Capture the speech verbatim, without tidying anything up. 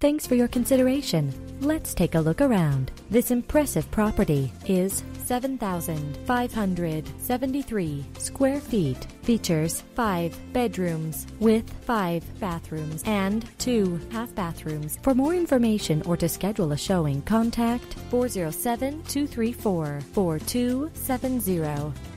Thanks for your consideration. Let's take a look around. This impressive property is seven thousand five hundred seventy-three square feet. Features five bedrooms with five bathrooms and two half bathrooms. For more information or to schedule a showing, contact four zero seven, two three four, four two seven zero.